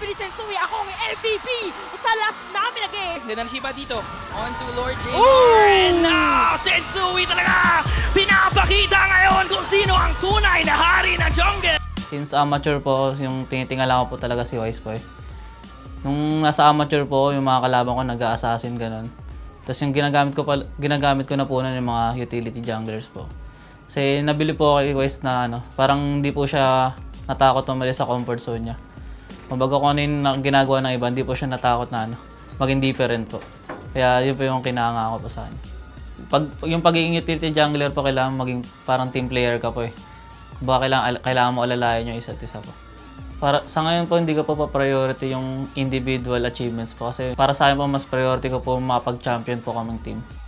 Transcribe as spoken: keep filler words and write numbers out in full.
sinabi ni Sensui, ako ang M V P sa last namin na game. Hindi na siya dito. On to Lord Jaymar. And now, Sensui talaga pinapakita ngayon kung sino ang tunay na hari ng jungle. Since amateur po, yung tinitingala ko po talaga si Wiseboy. Nung nasa amateur po, yung mga kalaban ko nag-a-assassin ganun. Tapos yung ginagamit ko, pa, ginagamit ko na po nun yung mga utility junglers po. Kasi nabili po kay Wise na ano, parang hindi po siya natakot umalis sa comfort zone niya. Kumbaga kung ano yung ginagawa ng iba, hindi po siya natakot na ano, maging different po. Kaya yun po yung kinanga ko po sa kanya. Pag, yung pagiging utility jungler po, kailangan maging parang team player ka po eh. Baka kailangan, kailangan mo alalayan yung isa't isa po. Para, sa ngayon po, hindi ko po pa-priority yung individual achievements po. Kasi para sa akin po, mas priority ko po makapag-champion po kaming team.